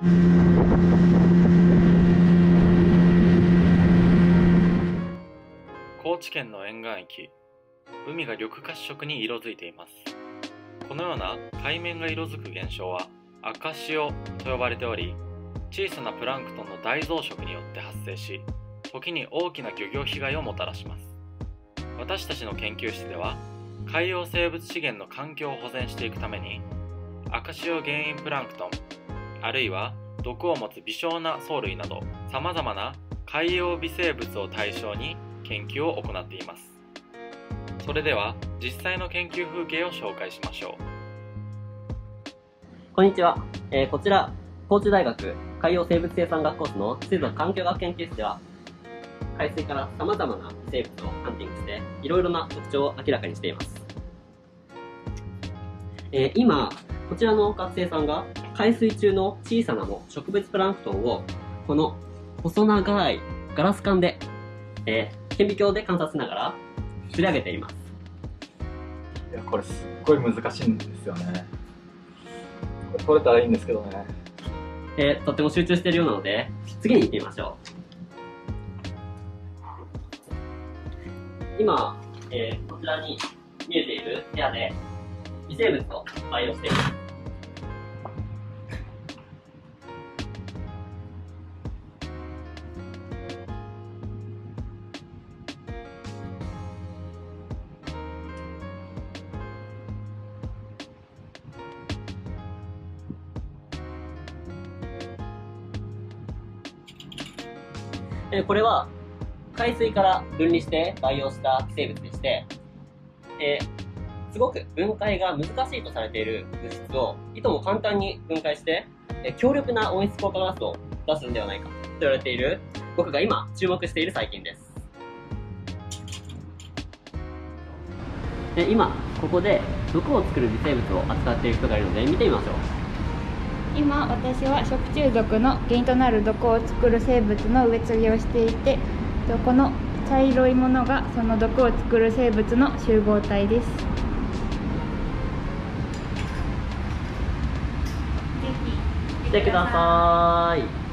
高知県の沿岸域、海が緑褐色に色づいています。このような海面が色づく現象は赤潮と呼ばれており、小さなプランクトンの大増殖によって発生し、時に大きな漁業被害をもたらします。私たちの研究室では、海洋生物資源の環境を保全していくために、赤潮原因プランクトン、あるいは毒を持つ微小な藻類など、さまざまな海洋微生物を対象に研究を行っています。それでは実際の研究風景を紹介しましょう。 こんにちは。こちら、高知大学海洋生物生産学コースの水族環境学研究室では、海水から様々な微生物をハンティングして、いろいろな特徴を明らかにしています。今、こちらの学生さんが海水中の小さな植物プランクトンを、この細長いガラス管で、顕微鏡で観察しながら釣り上げています。 いや、これすっごい難しいんですよね。これ取れたらいいんですけどね。 とっても集中しているようなので、次に行ってみましょう。今、こちらに見えている部屋で微生物を培養しています。これは海水から分離して培養した微生物でして、すごく分解が難しいとされている物質をいとも簡単に分解して、強力な温室効果ガスを出すんではないかと言われている、僕が今注目している細菌です。今ここで毒を作る微生物を扱っている人がいるので見てみましょう。 今私は食中毒の原因となる毒を作る生物の植え継ぎをしていて、この茶色いものがその毒を作る生物の集合体です。ぜひ見てください。